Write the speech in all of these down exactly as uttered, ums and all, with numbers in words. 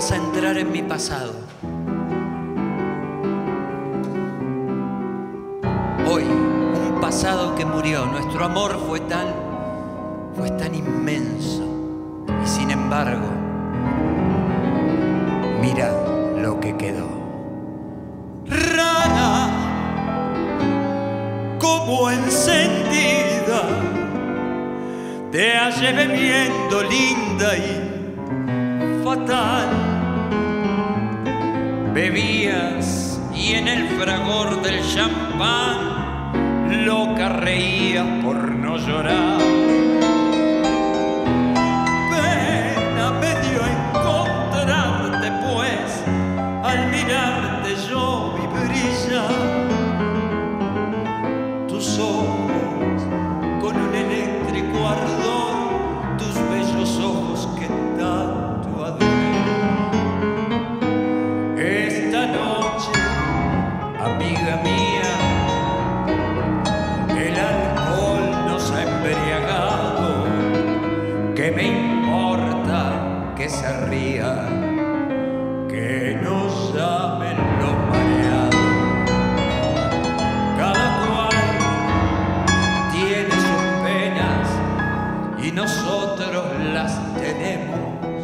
vas a entrar en mi pasado. Hoy, un pasado que murió. Nuestro amor fue tal, fue tan inmenso. Y sin embargo, mira lo que quedó. Rara como encendida, te hallé bebiendo linda y fatal. Bebías y en el fragor del champán loca reías por no llorar. Pena me dio encontrarte, pues al mirarte yo vi brillar tus ojos con un eléctrico ardor, tus bellos ojos que tanto adoré. Esta noche, amiga mía, el alcohol nos ha embriagado. ¿Qué me importa que se ría, que nos llamen los mareados? Cada cual tiene sus penas y nosotros las tenemos.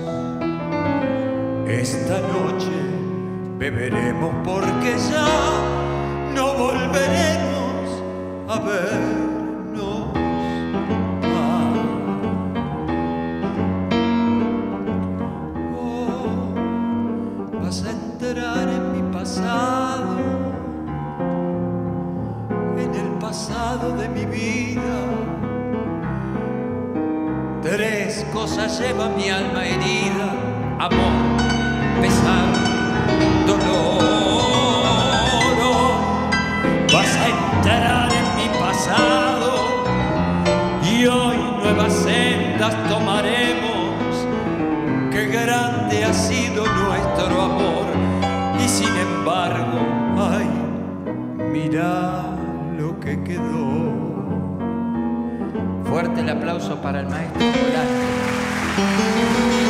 Esta noche beberemos porque ya no volveremos a vernos más. Oh, vas a entrar en mi pasado, en el pasado de mi vida. Tres cosas lleva mi alma herida: amor, pesar, dolor. Vas a entrar en mi pasado y hoy nuevas sendas tomaremos. Qué grande ha sido nuestro amor y sin embargo, ay, mira lo que quedó. Fuerte el aplauso para el maestro Volante.